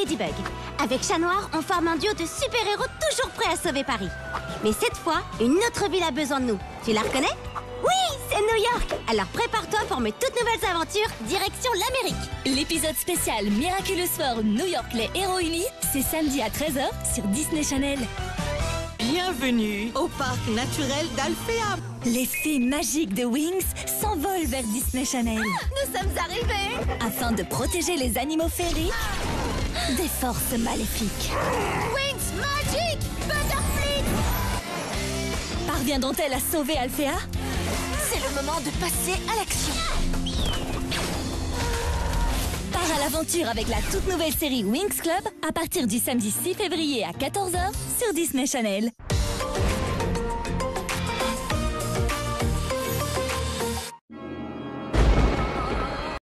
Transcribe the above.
Ladybug. Avec Chat Noir, on forme un duo de super-héros toujours prêts à sauver Paris. Mais cette fois, une autre ville a besoin de nous. Tu la reconnais? Oui, c'est New York. Alors prépare-toi pour mes toutes nouvelles aventures, direction l'Amérique. L'épisode spécial Miraculous World New York les héros unis, c'est samedi à 13 h sur Disney Channel. Bienvenue au parc naturel d'Alphéa. Les fées magiques de Wings s'envolent vers Disney Channel. Nous sommes arrivés. Afin de protéger les animaux féeriques des forces maléfiques. Wings Magic Butterfly. Parviendront-elles à sauver Alphéa? C'est le moment de passer à l'action. Pars à l'aventure avec la toute nouvelle série Wings Club à partir du samedi 6 février à 14 h sur Disney Channel.